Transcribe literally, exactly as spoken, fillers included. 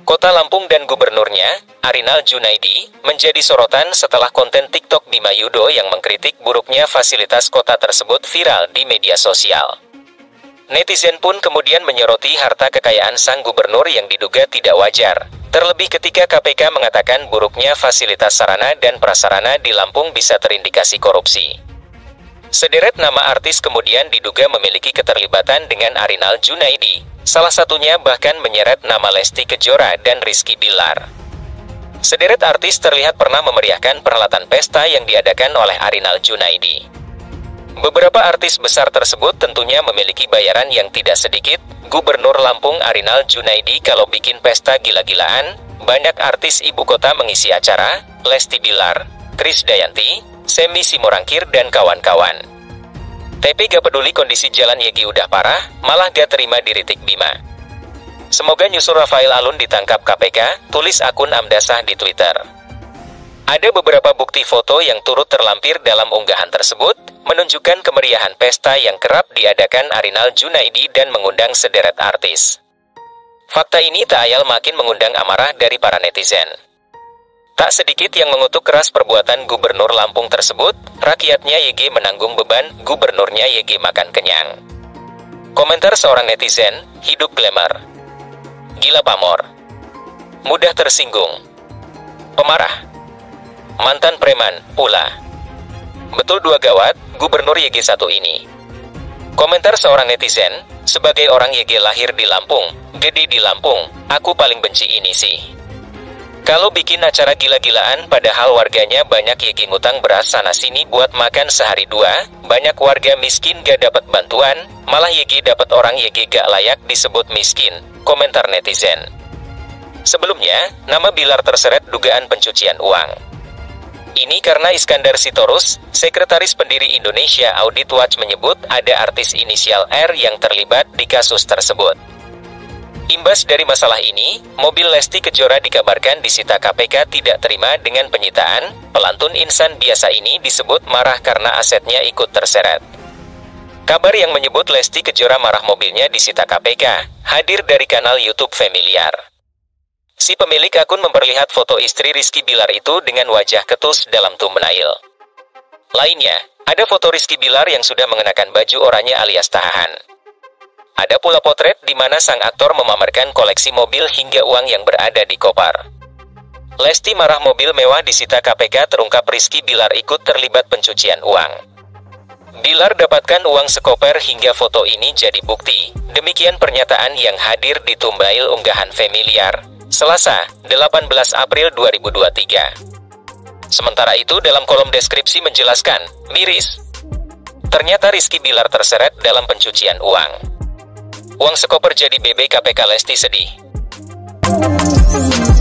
Kota Lampung dan gubernurnya, Arinal Junaidi, menjadi sorotan setelah konten TikTok Bima Yudo yang mengkritik buruknya fasilitas kota tersebut viral di media sosial. Netizen pun kemudian menyoroti harta kekayaan sang gubernur yang diduga tidak wajar, terlebih ketika K P K mengatakan buruknya fasilitas sarana dan prasarana di Lampung bisa terindikasi korupsi. Sederet nama artis kemudian diduga memiliki keterlibatan dengan Arinal Junaidi, salah satunya bahkan menyeret nama Lesti Kejora dan Rizky Bilar. Sederet artis terlihat pernah memeriahkan perhelatan pesta yang diadakan oleh Arinal Junaidi. Beberapa artis besar tersebut tentunya memiliki bayaran yang tidak sedikit. Gubernur Lampung Arinal Junaidi kalau bikin pesta gila-gilaan, banyak artis ibu kota mengisi acara, Lesti Bilar, Krisdayanti, Semi Simorangkir dan kawan-kawan. Tapi gak peduli kondisi jalan Yegi udah parah, malah gak terima diritik Bima. Semoga nyusul Rafael Alun ditangkap K P K, tulis akun Amdasah di Twitter. Ada beberapa bukti foto yang turut terlampir dalam unggahan tersebut, menunjukkan kemeriahan pesta yang kerap diadakan Arinal Junaidi dan mengundang sederet artis. Fakta ini tak ayal makin mengundang amarah dari para netizen. Tak sedikit yang mengutuk keras perbuatan gubernur Lampung tersebut, rakyatnya Y G menanggung beban, gubernurnya Y G makan kenyang. Komentar seorang netizen, hidup glamour. Gila pamor. Mudah tersinggung. Pemarah. Mantan preman, pula. Betul dua gawat, gubernur Y G satu ini. Komentar seorang netizen, sebagai orang Y G lahir di Lampung, gede di Lampung, aku paling benci ini sih. Kalau bikin acara gila-gilaan padahal warganya banyak Y G ngutang beras sana-sini buat makan sehari dua, banyak warga miskin gak dapat bantuan, malah Y G dapat orang Y G gak layak disebut miskin, komentar netizen. Sebelumnya, nama Bilar terseret dugaan pencucian uang. Ini karena Iskandar Sitorus, sekretaris pendiri Indonesia Audit Watch menyebut ada artis inisial R yang terlibat di kasus tersebut. Imbas dari masalah ini, mobil Lesti Kejora dikabarkan disita K P K tidak terima dengan penyitaan. Pelantun insan biasa ini disebut marah karena asetnya ikut terseret. Kabar yang menyebut Lesti Kejora marah mobilnya disita K P K, hadir dari kanal YouTube Familiar. Si pemilik akun memperlihat foto istri Rizky Bilar itu dengan wajah ketus dalam thumbnail. Lainnya, ada foto Rizky Bilar yang sudah mengenakan baju oranye alias tahahan. Ada pula potret di mana sang aktor memamerkan koleksi mobil hingga uang yang berada di koper. Lesti marah mobil mewah disita K P K terungkap Rizky Bilar ikut terlibat pencucian uang. Bilar dapatkan uang sekoper hingga foto ini jadi bukti. Demikian pernyataan yang hadir di thumbnail unggahan Familiar, Selasa, delapan belas April dua ribu dua puluh tiga. Sementara itu dalam kolom deskripsi menjelaskan, miris. Ternyata Rizky Bilar terseret dalam pencucian uang. Uang sekoper jadi B B K P K Lesti sedih.